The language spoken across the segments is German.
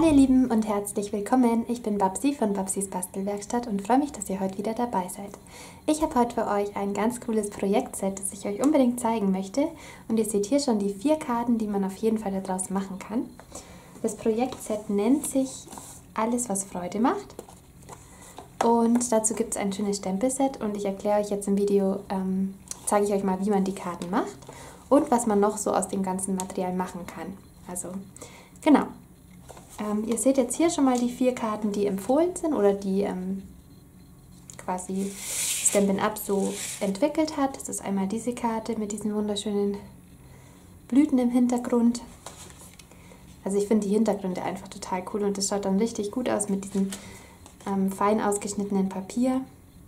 Hallo ihr Lieben und herzlich willkommen. Ich bin Babsi von Babsis Bastelwerkstatt und freue mich, dass ihr heute wieder dabei seid. Ich habe heute für euch ein ganz cooles Projektset, das ich euch unbedingt zeigen möchte. Und ihr seht hier schon die 4 Karten, die man auf jeden Fall daraus machen kann. Das Projektset nennt sich Alles, was Freude macht. Und dazu gibt es ein schönes Stempelset und ich erkläre euch jetzt im Video, zeige ich euch mal, wie man die Karten macht und was man noch so aus dem ganzen Material machen kann. Also, genau. Ihr seht jetzt hier schon mal die 4 Karten, die empfohlen sind oder die quasi Stampin' Up so entwickelt hat. Das ist einmal diese Karte mit diesen wunderschönen Blüten im Hintergrund. Also ich finde die Hintergründe einfach total cool und das schaut dann richtig gut aus mit diesem fein ausgeschnittenen Papier.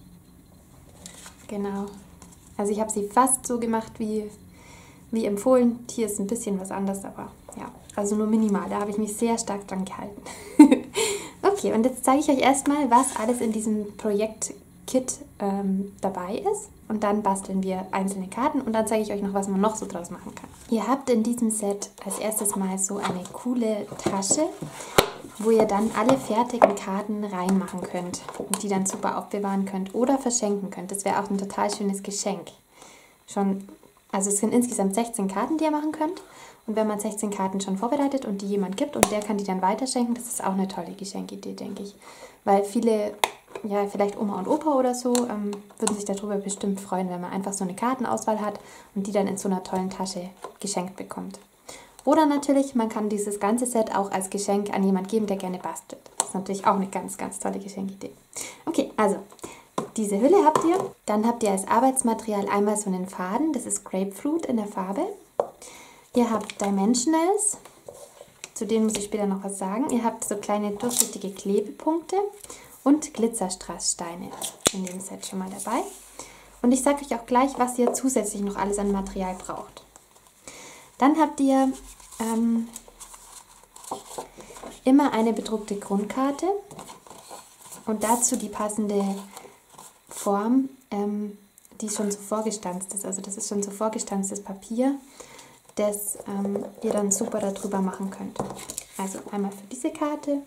Genau. Also ich habe sie fast so gemacht wie empfohlen. Hier ist ein bisschen was anders, aber ja, also nur minimal. Da habe ich mich sehr stark dran gehalten. Okay, und jetzt zeige ich euch erstmal, was alles in diesem Projekt-Kit dabei ist. Und dann basteln wir einzelne Karten und dann zeige ich euch noch, was man noch so draus machen kann. Ihr habt in diesem Set als erstes mal so eine coole Tasche, wo ihr dann alle fertigen Karten reinmachen könnt und die dann super aufbewahren könnt oder verschenken könnt. Das wäre auch ein total schönes Geschenk. Also es sind insgesamt 16 Karten, die ihr machen könnt. Und wenn man 16 Karten schon vorbereitet und die jemand gibt und der kann die dann weiterschenken, das ist auch eine tolle Geschenkidee, denke ich. Weil viele, ja vielleicht Oma und Opa oder so, würden sich darüber bestimmt freuen, wenn man einfach so eine Kartenauswahl hat und die dann in so einer tollen Tasche geschenkt bekommt. Oder natürlich, man kann dieses ganze Set auch als Geschenk an jemanden geben, der gerne bastelt. Das ist natürlich auch eine ganz, ganz tolle Geschenkidee. Okay, also diese Hülle habt ihr. Dann habt ihr als Arbeitsmaterial einmal so einen Faden, das ist Grapefruit in der Farbe. Ihr habt Dimensionals, zu denen muss ich später noch was sagen. Ihr habt so kleine durchsichtige Klebepunkte und Glitzerstrasssteine in dem Set schon mal dabei. Und ich sage euch auch gleich, was ihr zusätzlich noch alles an Material braucht. Dann habt ihr immer eine bedruckte Grundkarte und dazu die passende Form, die schon so vorgestanzt ist. Also das ist schon so vorgestanztes Papier, das ihr dann super darüber machen könnt. Also einmal für diese Karte.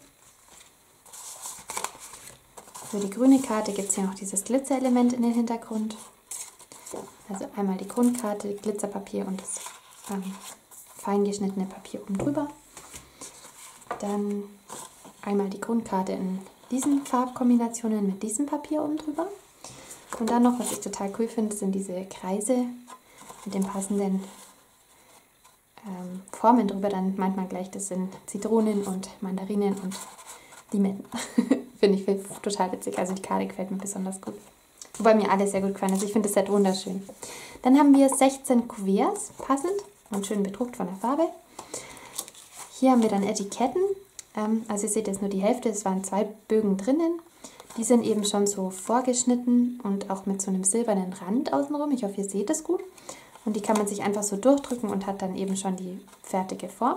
Für die grüne Karte gibt es hier noch dieses Glitzerelement in den Hintergrund. Also einmal die Grundkarte, Glitzerpapier und das fein geschnittene Papier oben drüber. Dann einmal die Grundkarte in diesen Farbkombinationen mit diesem Papier oben drüber. Und dann noch, was ich total cool finde, sind diese Kreise mit den passenden Formen drüber. Dann meint man gleich, das sind Zitronen und Mandarinen und Limetten. Finde ich total witzig. Also die Karte gefällt mir besonders gut. Wobei mir alles sehr gut gefallen ist. Ich finde das Set wunderschön. Dann haben wir 16 Kuverts, passend und schön bedruckt von der Farbe. Hier haben wir dann Etiketten. Also ihr seht jetzt nur die Hälfte, es waren 2 Bögen drinnen. Die sind eben schon so vorgeschnitten und auch mit so einem silbernen Rand außenrum. Ich hoffe, ihr seht es gut. Und die kann man sich einfach so durchdrücken und hat dann eben schon die fertige Form.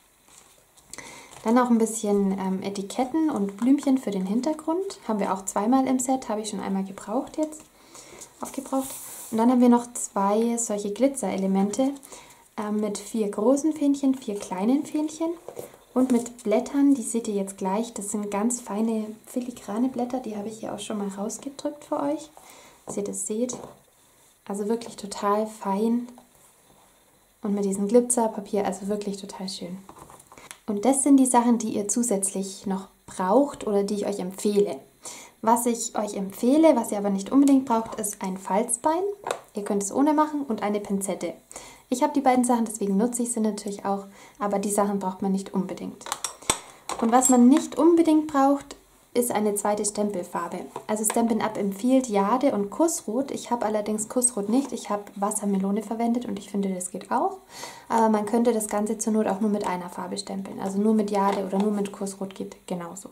Dann auch ein bisschen Etiketten und Blümchen für den Hintergrund. Haben wir auch zweimal im Set, habe ich schon einmal gebraucht jetzt. Aufgebraucht. Und dann haben wir noch 2 solche Glitzerelemente mit 4 großen Fähnchen, 4 kleinen Fähnchen. Und mit Blättern, die seht ihr jetzt gleich, das sind ganz feine filigrane Blätter, die habe ich hier auch schon mal rausgedrückt für euch, dass ihr das seht. Also wirklich total fein und mit diesem Glitzerpapier, also wirklich total schön. Und das sind die Sachen, die ihr zusätzlich noch braucht oder die ich euch empfehle. Was ich euch empfehle, was ihr aber nicht unbedingt braucht, ist ein Falzbein. Ihr könnt es ohne machen und eine Pinzette. Ich habe die beiden Sachen, deswegen nutze ich sie natürlich auch, aber die Sachen braucht man nicht unbedingt. Und was man nicht unbedingt braucht, ist eine zweite Stempelfarbe. Also Stampin' Up empfiehlt Jade und Kussrot. Ich habe allerdings Kussrot nicht. Ich habe Wassermelone verwendet und ich finde, das geht auch. Aber man könnte das Ganze zur Not auch nur mit einer Farbe stempeln. Also nur mit Jade oder nur mit Kussrot geht genauso.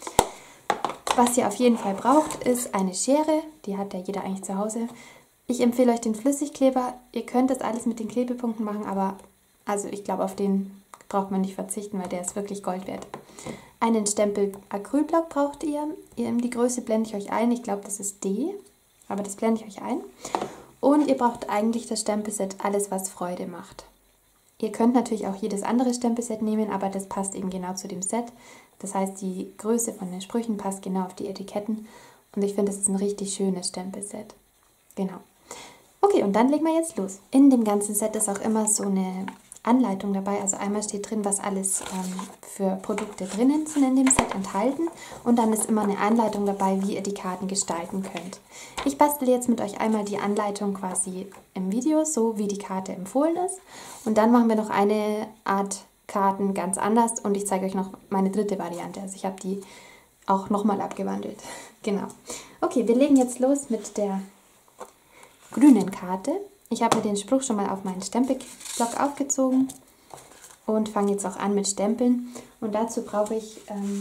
Was ihr auf jeden Fall braucht, ist eine Schere. Die hat ja jeder eigentlich zu Hause. Ich empfehle euch den Flüssigkleber. Ihr könnt das alles mit den Klebepunkten machen, aber also ich glaube, auf den braucht man nicht verzichten, weil der ist wirklich Gold wert. Einen Stempel Acrylblock braucht ihr. Die Größe blende ich euch ein. Ich glaube, das ist D, aber das blende ich euch ein. Und ihr braucht eigentlich das Stempelset Alles, was Freude macht. Ihr könnt natürlich auch jedes andere Stempelset nehmen, aber das passt eben genau zu dem Set. Das heißt, die Größe von den Sprüchen passt genau auf die Etiketten. Und ich finde, das ist ein richtig schönes Stempelset. Genau. Okay, und dann legen wir jetzt los. In dem ganzen Set ist auch immer so eine Anleitung dabei. Also einmal steht drin, was alles für Produkte drinnen sind in dem Set enthalten. Und dann ist immer eine Anleitung dabei, wie ihr die Karten gestalten könnt. Ich bastel jetzt mit euch einmal die Anleitung quasi im Video, so wie die Karte empfohlen ist. Und dann machen wir noch eine Art Karten ganz anders. Und ich zeige euch noch meine dritte Variante. Also ich habe die auch nochmal abgewandelt. Genau. Okay, wir legen jetzt los mit der grünen Karte. Ich habe mir den Spruch schon mal auf meinen Stempelblock aufgezogen und fange jetzt auch an mit Stempeln. Und dazu brauche ich,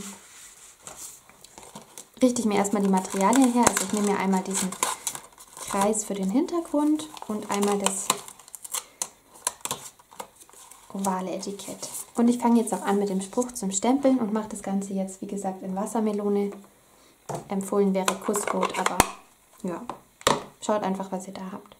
richte ich mir erstmal die Materialien her. Also ich nehme mir einmal diesen Kreis für den Hintergrund und einmal das ovale Etikett. Und ich fange jetzt auch an mit dem Spruch zum Stempeln und mache das Ganze jetzt, wie gesagt, in Wassermelone. Empfohlen wäre Kussrot, aber ja, schaut einfach, was ihr da habt.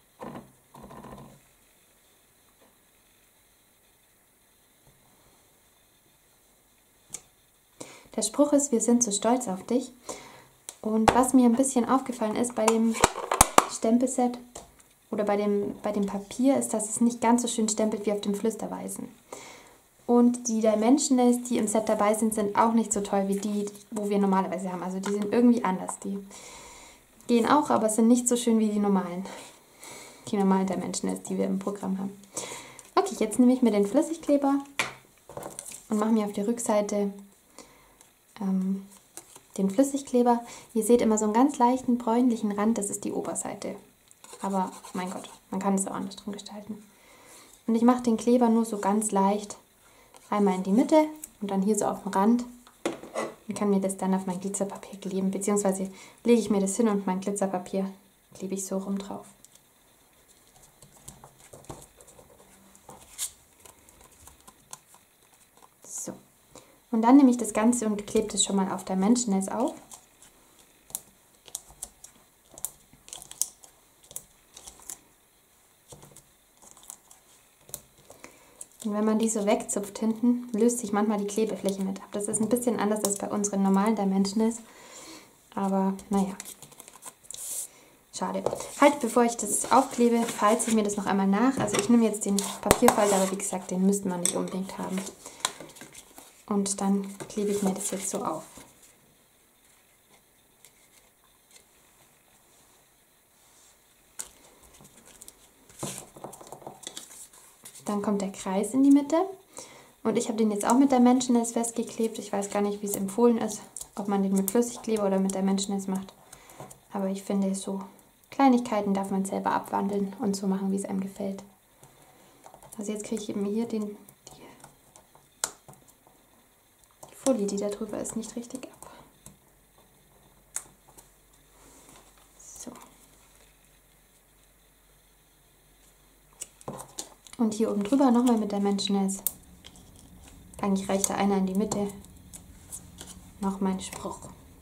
Der Spruch ist, wir sind so stolz auf dich. Und was mir ein bisschen aufgefallen ist bei dem Stempelset oder bei dem Papier, ist, dass es nicht ganz so schön stempelt wie auf dem Flüsterweißen. Und die Dimensionals, die im Set dabei sind, sind auch nicht so toll wie die, wo wir normalerweise haben. Also die sind irgendwie anders. Die gehen auch, aber sind nicht so schön wie die normalen. Die normalen Dimensionals, die wir im Programm haben. Okay, jetzt nehme ich mir den Flüssigkleber und mache mir auf die Rückseite den Flüssigkleber. Ihr seht immer so einen ganz leichten bräunlichen Rand, das ist die Oberseite. Aber mein Gott, man kann es auch anders drum gestalten. Und ich mache den Kleber nur so ganz leicht einmal in die Mitte und dann hier so auf den Rand. Und kann mir das dann auf mein Glitzerpapier kleben, beziehungsweise lege ich mir das hin und mein Glitzerpapier klebe ich so rum drauf. So. Und dann nehme ich das Ganze und klebe das schon mal auf Dimensionals auf. Und wenn man die so wegzupft hinten, löst sich manchmal die Klebefläche mit ab. Das ist ein bisschen anders als bei unseren normalen Dimensionals. Aber naja, schade. Halt, bevor ich das aufklebe, falze ich mir das noch einmal nach. Also ich nehme jetzt den Papierfalter, aber wie gesagt, den müsste man nicht unbedingt haben. Und dann klebe ich mir das jetzt so auf. Dann kommt der Kreis in die Mitte. Und ich habe den jetzt auch mit Dimensionals festgeklebt. Ich weiß gar nicht, wie es empfohlen ist, ob man den mit Flüssigkleber oder mit Dimensionals macht. Aber ich finde, so Kleinigkeiten darf man selber abwandeln und so machen, wie es einem gefällt. Also jetzt kriege ich eben hier die Folie, die da drüber ist, nicht richtig ab. So. Und hier oben drüber nochmal mit Dimensionals. Eigentlich reicht da einer in die Mitte. Noch mein Spruch.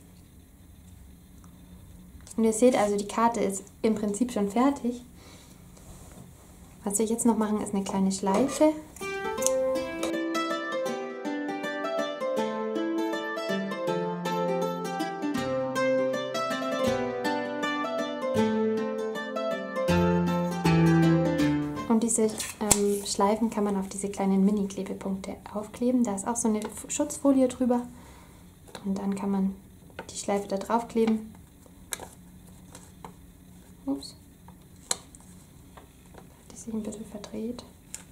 Und ihr seht also, die Karte ist im Prinzip schon fertig. Was wir jetzt noch machen, ist eine kleine Schleife. Und diese Schleifen kann man auf diese kleinen Mini-Klebepunkte aufkleben. Da ist auch so eine Schutzfolie drüber. Und dann kann man die Schleife da drauf kleben. Ups. Die sich ein bisschen verdreht.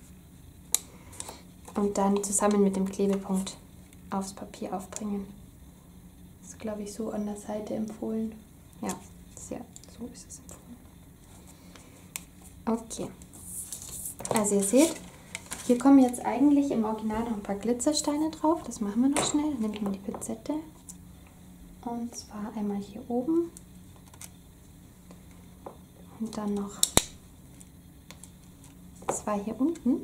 Und dann zusammen mit dem Klebepunkt aufs Papier aufbringen. Das ist, glaube ich, so an der Seite empfohlen. Ja, so ist es empfohlen. Okay. Also ihr seht, hier kommen jetzt eigentlich im Original noch ein paar Glitzersteine drauf. Das machen wir noch schnell. Dann nehme ich mal die Pinzette. Und zwar einmal hier oben. Und dann noch 2 hier unten.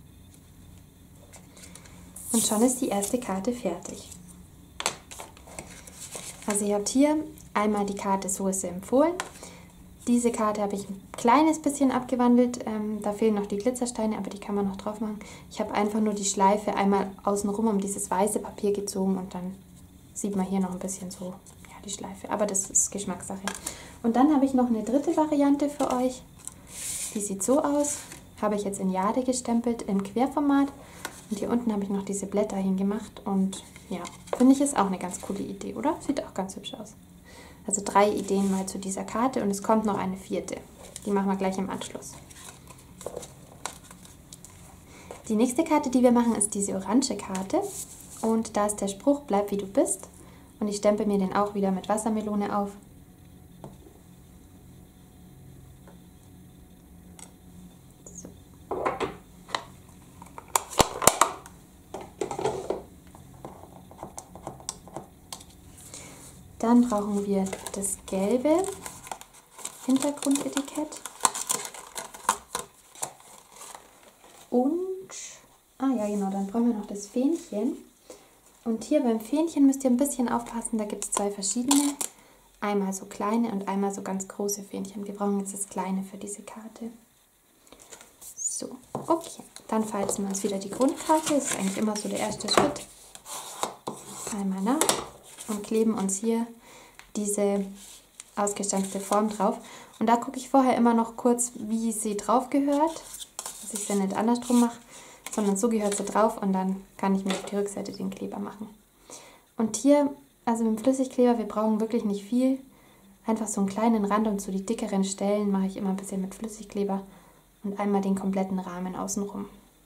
Und schon ist die erste Karte fertig. Also ihr habt hier einmal die Karte, so ist sie empfohlen. Diese Karte habe ich ein kleines bisschen abgewandelt. Da fehlen noch die Glitzersteine, aber die kann man noch drauf machen. Ich habe einfach nur die Schleife einmal außenrum um dieses weiße Papier gezogen und dann sieht man hier noch ein bisschen so, ja, die Schleife. Aber das ist Geschmackssache. Und dann habe ich noch eine dritte Variante für euch. Die sieht so aus. Habe ich jetzt in Jade gestempelt, im Querformat. Und hier unten habe ich noch diese Blätter hingemacht. Und ja, finde ich ist auch eine ganz coole Idee, oder? Sieht auch ganz hübsch aus. Also 3 Ideen mal zu dieser Karte und es kommt noch eine 4. Die machen wir gleich im Anschluss. Die nächste Karte, die wir machen, ist diese orange Karte. Und da ist der Spruch, bleib wie du bist. Und ich stempel mir den auch wieder mit Wassermelone auf. So. Dann brauchen wir das gelbe Hintergrundetikett. Und, ja genau, dann brauchen wir noch das Fähnchen. Und hier beim Fähnchen müsst ihr ein bisschen aufpassen, da gibt es 2 verschiedene. Einmal so kleine und einmal so ganz große Fähnchen. Wir brauchen jetzt das kleine für diese Karte. So, okay. Dann falten wir uns wieder die Grundkarte. Das ist eigentlich immer so der erste Schritt. Einmal nach. Und kleben uns hier diese ausgestanzte Form drauf. Und da gucke ich vorher immer noch kurz, wie sie drauf gehört. Dass ich sie nicht andersrum mache, sondern so gehört sie drauf und dann kann ich mir auf die Rückseite den Kleber machen. Und hier, also mit dem Flüssigkleber, wir brauchen wirklich nicht viel. Einfach so einen kleinen Rand und so die dickeren Stellen mache ich immer ein bisschen mit Flüssigkleber und einmal den kompletten Rahmen außenrum.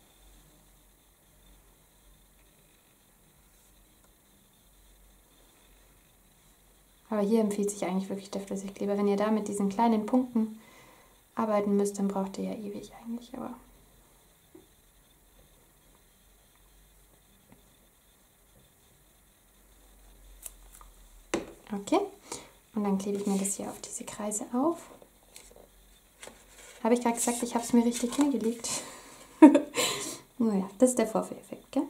Aber hier empfiehlt sich eigentlich wirklich der Flüssigkleber. Wenn ihr da mit diesen kleinen Punkten arbeiten müsst, dann braucht ihr ja ewig eigentlich. Aber okay, und dann klebe ich mir das hier auf diese Kreise auf. Habe ich gerade gesagt, ich habe es mir richtig hingelegt. Naja, das ist der Vorführeffekt, gell?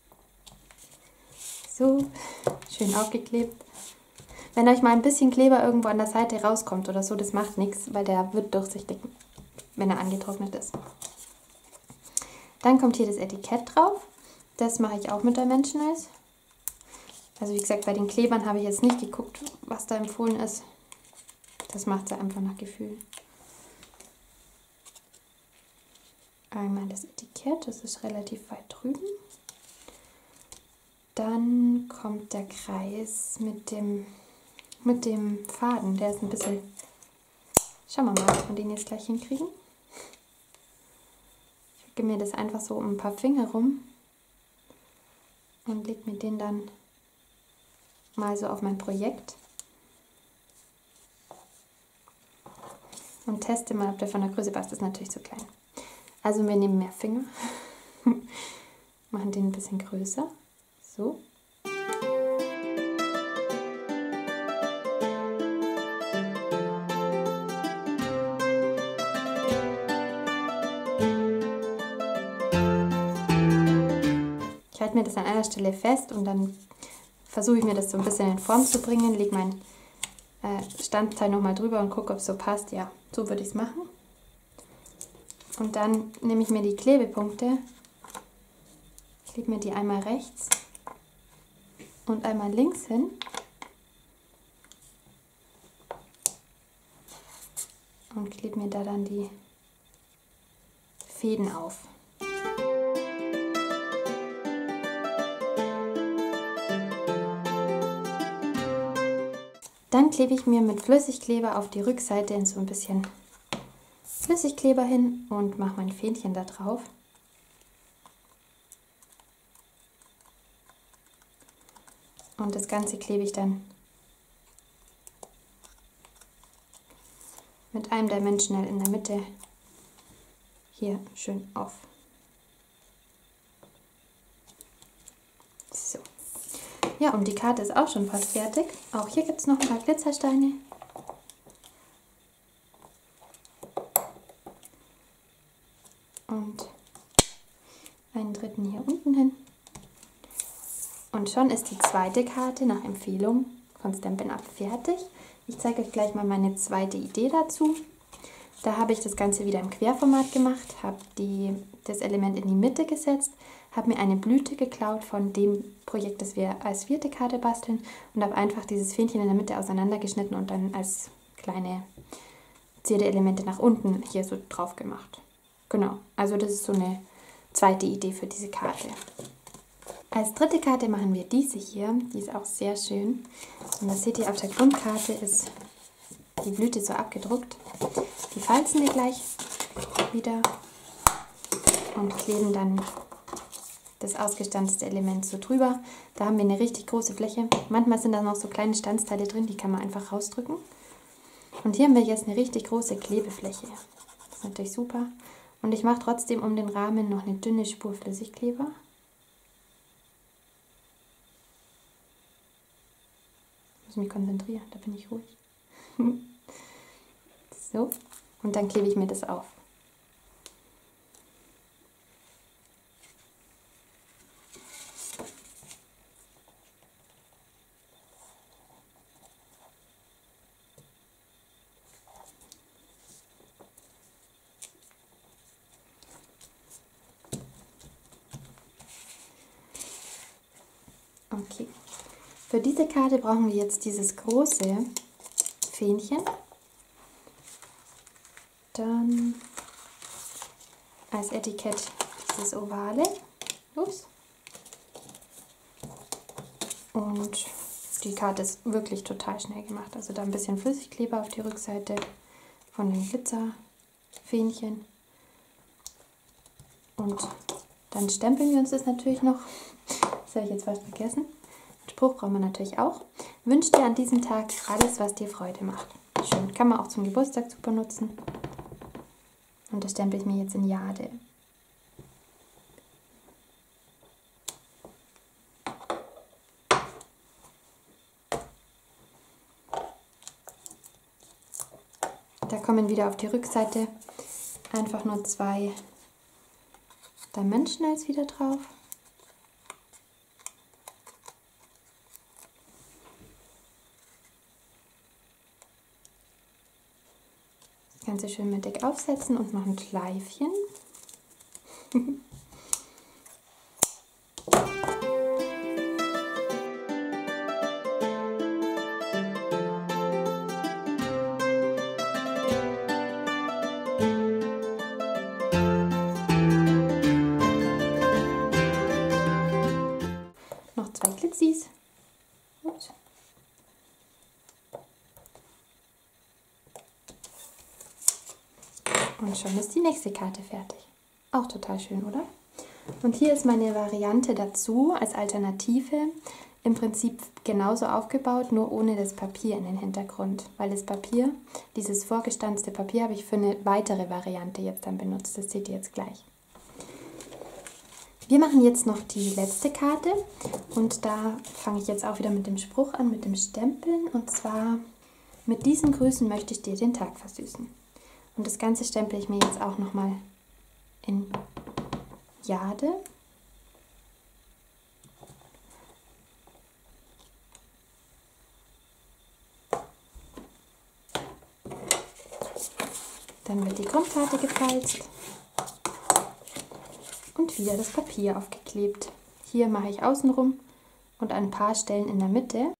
So, schön aufgeklebt. Wenn euch mal ein bisschen Kleber irgendwo an der Seite rauskommt oder so, das macht nichts, weil der wird durchsichtig, wenn er angetrocknet ist. Dann kommt hier das Etikett drauf. Das mache ich auch mit Dimensionals. Also wie gesagt, bei den Klebern habe ich jetzt nicht geguckt, was da empfohlen ist. Das macht sie einfach nach Gefühl. Einmal das Etikett, das ist relativ weit drüben. Dann kommt der Kreis mit dem Faden. Der ist ein bisschen... Schauen wir mal, ob wir den jetzt gleich hinkriegen. Ich wickel mir das einfach so um ein paar Finger rum und lege mir den dann mal so auf mein Projekt und teste mal, ob der von der Größe passt. Das ist natürlich zu klein. Also wir nehmen mehr Finger, machen den ein bisschen größer. So. Ich halte mir das an einer Stelle fest und dann versuche ich mir das so ein bisschen in Form zu bringen, lege mein Standteil nochmal drüber und gucke, ob es so passt. Ja, so würde ich es machen. Und dann nehme ich mir die Klebepunkte, klebe mir die einmal rechts und einmal links hin. Und klebe mir da dann die Fäden auf. Dann klebe ich mir mit Flüssigkleber auf die Rückseite so ein bisschen Flüssigkleber hin und mache mein Fähnchen da drauf. Und das Ganze klebe ich dann mit einem Dimensional in der Mitte hier schön auf. So. Ja, und die Karte ist auch schon fast fertig. Auch hier gibt es noch ein paar Glitzersteine. Und einen dritten hier unten hin. Und schon ist die zweite Karte nach Empfehlung von Stampin' Up fertig. Ich zeige euch gleich mal meine zweite Idee dazu. Da habe ich das Ganze wieder im Querformat gemacht, habe das Element in die Mitte gesetzt, habe mir eine Blüte geklaut von dem Projekt, das wir als 4. Karte basteln und habe einfach dieses Fähnchen in der Mitte auseinandergeschnitten und dann als kleine Zierdeelemente nach unten hier so drauf gemacht. Genau, also das ist so eine zweite Idee für diese Karte. Als dritte Karte machen wir diese hier, die ist auch sehr schön. Und das seht ihr, auf der Grundkarte ist die Blüte so abgedruckt. Die falzen wir gleich wieder und kleben dann das ausgestanzte Element so drüber. Da haben wir eine richtig große Fläche. Manchmal sind da noch so kleine Stanzteile drin, die kann man einfach rausdrücken. Und hier haben wir jetzt eine richtig große Klebefläche. Das ist natürlich super. Und ich mache trotzdem um den Rahmen noch eine dünne Spur Flüssigkleber. Ich muss mich konzentrieren, da bin ich ruhig. So, und dann klebe ich mir das auf. Okay, für diese Karte brauchen wir jetzt dieses große Fähnchen. Dann als Etikett dieses ovale. Ups. Und die Karte ist wirklich total schnell gemacht. Also da ein bisschen Flüssigkleber auf die Rückseite von den Glitzerfähnchen. Und dann stempeln wir uns das natürlich noch. Das habe ich jetzt fast vergessen. Den Spruch brauchen wir natürlich auch. Wünsch dir an diesem Tag alles, was dir Freude macht. Schön, kann man auch zum Geburtstag super nutzen. Und das stempel ich mir jetzt in Jade. Da kommen wieder auf die Rückseite einfach nur 2 Dimensionals wieder drauf. Das Ganze schön mittig aufsetzen und noch ein Schleifchen. Noch 2 Glitzis. Ups. Und schon ist die nächste Karte fertig. Auch total schön, oder? Und hier ist meine Variante dazu als Alternative. Im Prinzip genauso aufgebaut, nur ohne das Papier in den Hintergrund. Weil das Papier, dieses vorgestanzte Papier, habe ich für eine weitere Variante jetzt dann benutzt. Das seht ihr jetzt gleich. Wir machen jetzt noch die letzte Karte. Und da fange ich jetzt auch wieder mit dem Spruch an, mit dem Stempeln. Und zwar, mit diesen Grüßen möchte ich dir den Tag versüßen. Und das Ganze stempel ich mir jetzt auch nochmal in Jade. Dann wird die Grundkarte gefalzt und wieder das Papier aufgeklebt. Hier mache ich außenrum und an ein paar Stellen in der Mitte.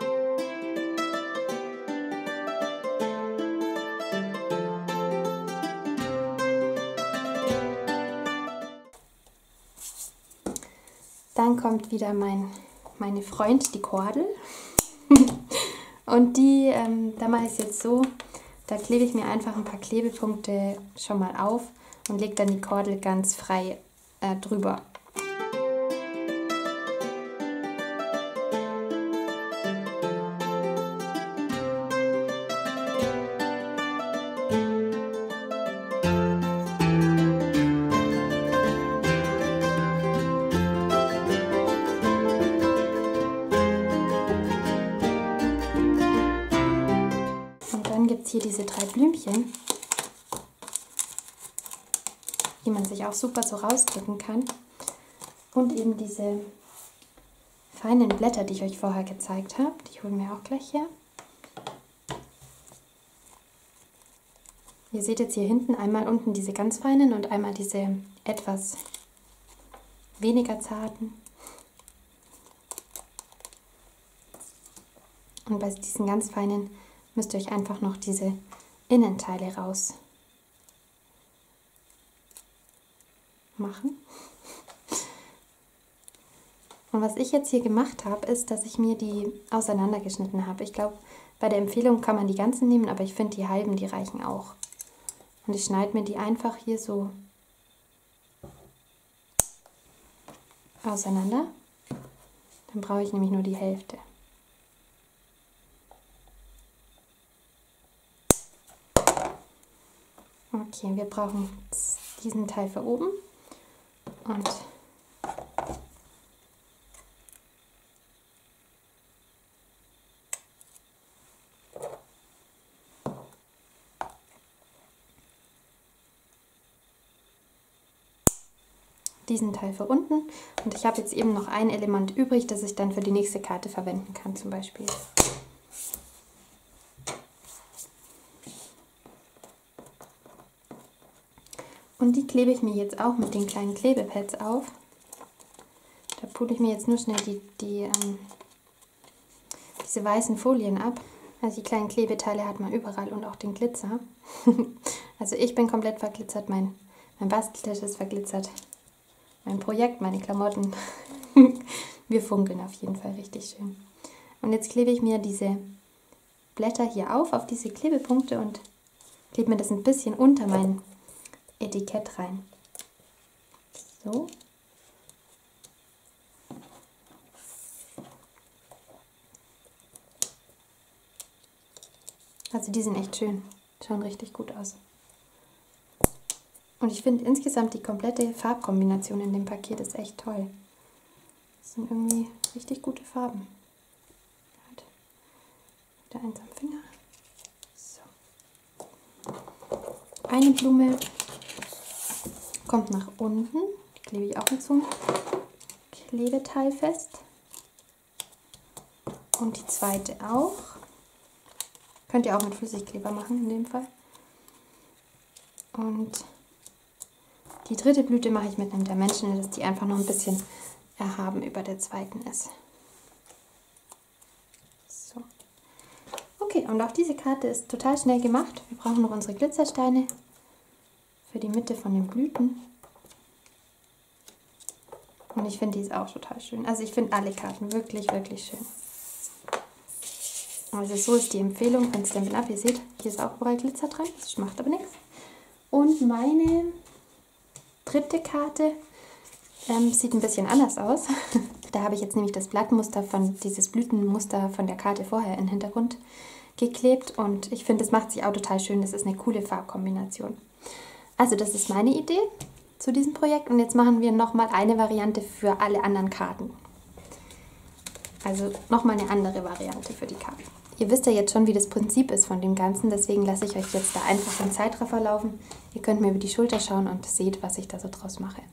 Dann kommt wieder meine Freund, die Kordel. Und da mache ich es jetzt so, da klebe ich mir einfach ein paar Klebepunkte schon mal auf und lege dann die Kordel ganz frei drüber. Dann gibt es hier diese 3 Blümchen, die man sich auch super so rausdrücken kann. Und eben diese feinen Blätter, die ich euch vorher gezeigt habe. Die holen wir auch gleich her. Ihr seht jetzt hier hinten einmal unten diese ganz feinen und einmal diese etwas weniger zarten. Und bei diesen ganz feinen müsst ihr euch einfach noch diese Innenteile raus machen. Und was ich jetzt hier gemacht habe, ist, dass ich mir die auseinandergeschnitten habe. Ich glaube, bei der Empfehlung kann man die ganzen nehmen, aber ich finde die halben, die reichen auch. Und ich schneide mir die einfach hier so auseinander. Dann brauche ich nämlich nur die Hälfte. Okay, wir brauchen diesen Teil für oben und diesen Teil für unten. Und ich habe jetzt eben noch ein Element übrig, das ich dann für die nächste Karte verwenden kann, zum Beispiel. Und die klebe ich mir jetzt auch mit den kleinen Klebepads auf. Da pulle ich mir jetzt nur schnell diese weißen Folien ab. Also die kleinen Klebeteile hat man überall und auch den Glitzer. Also ich bin komplett verglitzert, mein Basteltisch ist verglitzert, mein Projekt, meine Klamotten. Wir funkeln auf jeden Fall richtig schön. Und jetzt klebe ich mir diese Blätter hier auf diese Klebepunkte und klebe mir das ein bisschen unter mein Etikett rein. So. Also die sind echt schön. Schauen richtig gut aus. Und ich finde insgesamt die komplette Farbkombination in dem Paket ist echt toll. Das sind irgendwie richtig gute Farben. Halt. Wieder eins am Finger. So. Eine Blume kommt nach unten. Die klebe ich auch mit so einem Klebeteil fest. Und die zweite auch. Könnt ihr auch mit Flüssigkleber machen in dem Fall. Und die dritte Blüte mache ich mit einem Dimensional, dass die einfach noch ein bisschen erhaben über der zweiten ist. So. Okay, und auch diese Karte ist total schnell gemacht. Wir brauchen noch unsere Glitzersteine für die Mitte von den Blüten. Und ich finde die ist auch total schön. Also ich finde alle Karten wirklich, wirklich schön. Also so ist die Empfehlung von Stampin' Up. Ihr seht, hier ist auch überall Glitzer dran. Das macht aber nichts. Und meine dritte Karte sieht ein bisschen anders aus. Da habe ich jetzt nämlich das Blattmuster dieses Blütenmuster von der Karte vorher in den Hintergrund geklebt. Und ich finde, das macht sich auch total schön. Das ist eine coole Farbkombination. Also das ist meine Idee zu diesem Projekt. Und jetzt machen wir nochmal eine Variante für alle anderen Karten. Also nochmal eine andere Variante für die Karten. Ihr wisst ja jetzt schon, wie das Prinzip ist von dem Ganzen, deswegen lasse ich euch jetzt da einfach den Zeitraffer laufen. Ihr könnt mir über die Schulter schauen und seht, was ich da so draus mache.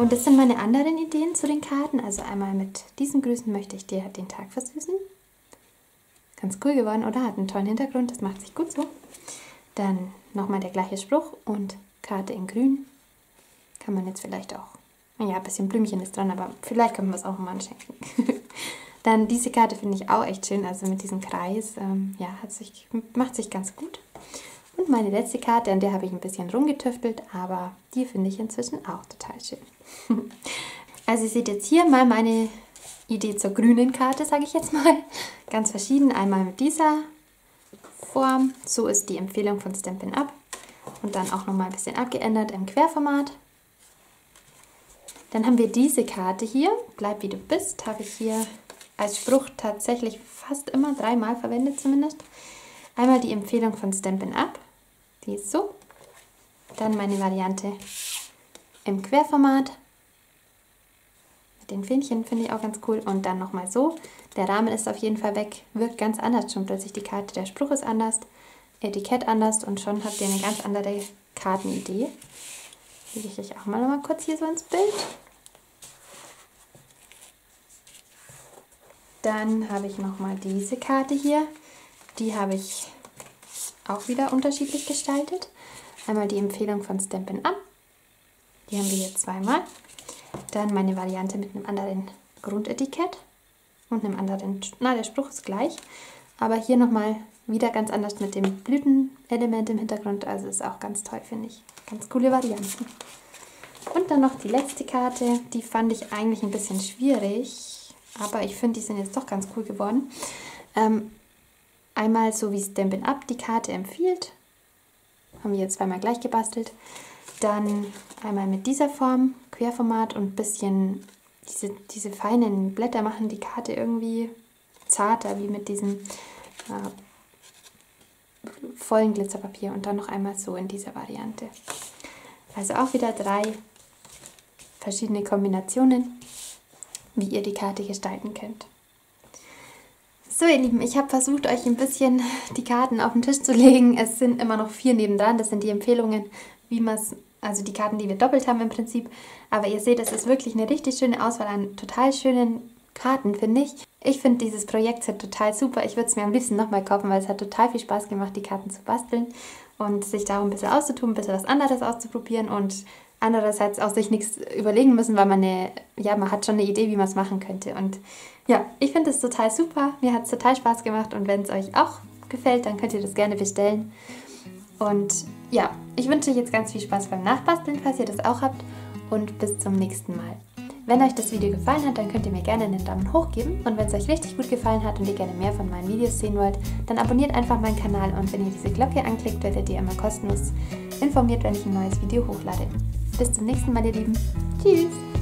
Und das sind meine anderen Ideen zu den Karten. Also einmal mit diesen Grüßen möchte ich dir den Tag versüßen. Ganz cool geworden, oder? Hat einen tollen Hintergrund, das macht sich gut so. Dann nochmal der gleiche Spruch und Karte in grün. Kann man jetzt vielleicht auch, ja, ein bisschen Blümchen ist dran, aber vielleicht können wir es auch mal anschenken. Dann diese Karte finde ich auch echt schön, also mit diesem Kreis, ja, macht sich ganz gut. Und meine letzte Karte, an der habe ich ein bisschen rumgetüftelt, aber die finde ich inzwischen auch total schön. Also ihr seht jetzt hier mal meine Idee zur grünen Karte, sage ich jetzt mal. Ganz verschieden, einmal mit dieser Form, so ist die Empfehlung von Stampin' Up. Und dann auch nochmal ein bisschen abgeändert im Querformat. Dann haben wir diese Karte hier, bleib wie du bist, habe ich hier als Spruch tatsächlich fast immer 3-mal verwendet zumindest. Einmal die Empfehlung von Stampin' Up, die ist so. Dann meine Variante im Querformat. Mit den Fähnchen finde ich auch ganz cool. Und dann nochmal so. Der Rahmen ist auf jeden Fall weg, wirkt ganz anders schon plötzlich die Karte. Der Spruch ist anders, Etikett anders und schon habt ihr eine ganz andere Kartenidee. Lege ich euch auch mal noch mal kurz hier so ins Bild. Dann habe ich nochmal diese Karte hier. Die habe ich auch wieder unterschiedlich gestaltet. Einmal die Empfehlung von Stampin' Up. Die haben wir hier 2-mal. Dann meine Variante mit einem anderen Grundetikett und einem anderen, der Spruch ist gleich. Aber hier nochmal wieder ganz anders mit dem Blütenelement im Hintergrund. Also ist auch ganz toll, finde ich. Ganz coole Varianten. Und dann noch die letzte Karte. Die fand ich eigentlich ein bisschen schwierig. Aber ich finde, die sind jetzt doch ganz cool geworden. Einmal so wie Stampin' Up die Karte empfiehlt. Haben wir jetzt 2-mal gleich gebastelt. Dann einmal mit dieser Form, Querformat und ein bisschen diese feinen Blätter machen die Karte irgendwie zarter, wie mit diesem vollen Glitzerpapier. Und dann noch einmal so in dieser Variante. Also auch wieder 3 verschiedene Kombinationen, wie ihr die Karte gestalten könnt. So ihr Lieben, ich habe versucht, euch ein bisschen die Karten auf den Tisch zu legen. Es sind immer noch 4 nebendran, das sind die Empfehlungen, wie man es, also die Karten, die wir doppelt haben im Prinzip. Aber ihr seht, es ist wirklich eine richtig schöne Auswahl an total schönen Karten, finde ich. Ich finde dieses Projektset total super. Ich würde es mir am liebsten nochmal kaufen, weil es hat total viel Spaß gemacht, die Karten zu basteln und sich darum ein bisschen auszutun, ein bisschen was anderes auszuprobieren und andererseits auch sich nichts überlegen müssen, weil man hat schon eine Idee, wie man es machen könnte. Und ja, ich finde es total super. Mir hat es total Spaß gemacht und wenn es euch auch gefällt, dann könnt ihr das gerne bestellen. Und ja, ich wünsche euch jetzt ganz viel Spaß beim Nachbasteln, falls ihr das auch habt und bis zum nächsten Mal. Wenn euch das Video gefallen hat, dann könnt ihr mir gerne einen Daumen hoch geben und wenn es euch richtig gut gefallen hat und ihr gerne mehr von meinen Videos sehen wollt, dann abonniert einfach meinen Kanal und wenn ihr diese Glocke anklickt, werdet ihr immer kostenlos informiert, wenn ich ein neues Video hochlade. Bis zum nächsten Mal, ihr Lieben. Tschüss!